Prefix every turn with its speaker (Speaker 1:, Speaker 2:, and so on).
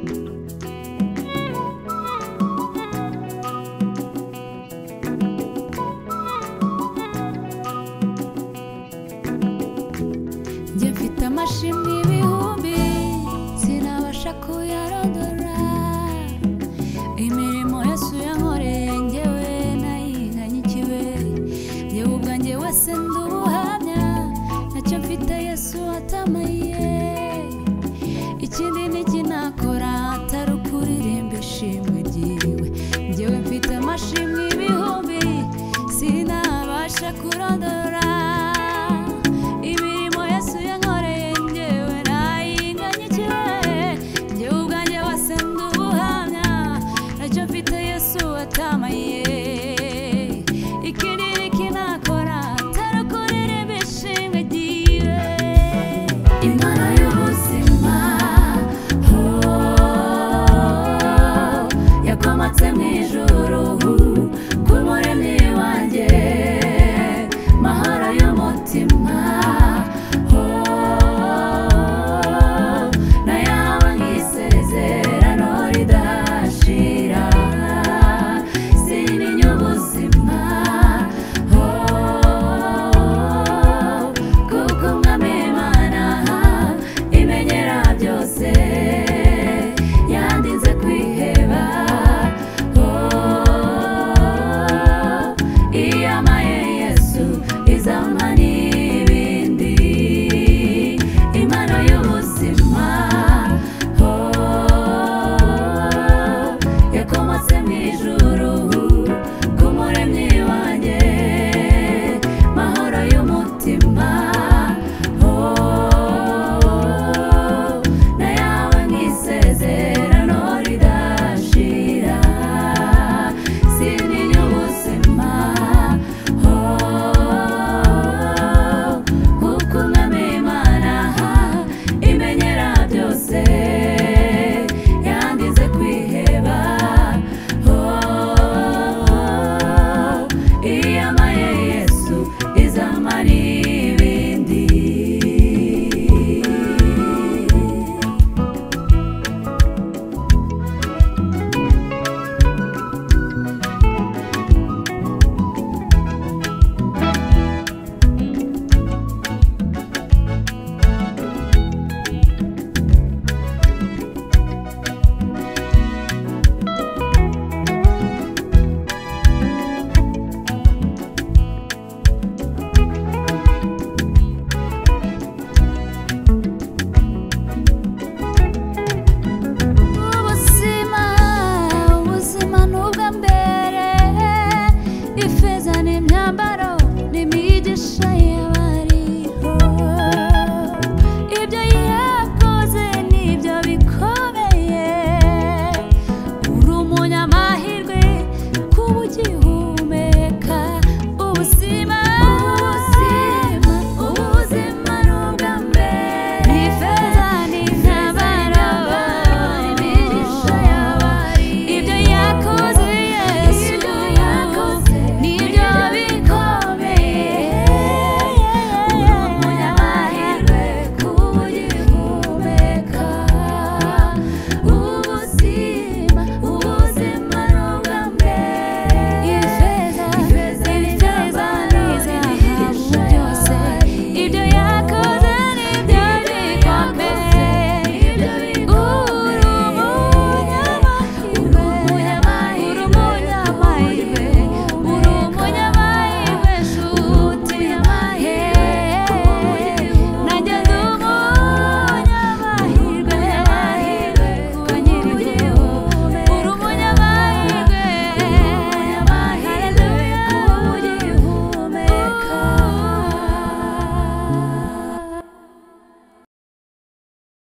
Speaker 1: Njye mfite amashimwe ibihumbi sinabasha kuyarondora, imirimo Yesu yankoreye njyewe nayinganya ikibe, njyewe ubwanjye wese ndi ubuhamya ntacyo mfite Yesu atamaye, ikindi n'iki nakora atari ukuririmba ishimwe ryiwe. Njyewe mfite amashimwe ibihumbi sinabasha kurondora, imirimo Yesu yankoreye njyewe nayinganya ikibe, njyewe ubwanjye wese ndi ubuhamya ntacyo mfite Yesu atamaye, ikindi n'iki nakora atari ukuririmba ishimwe ryiwe. Imana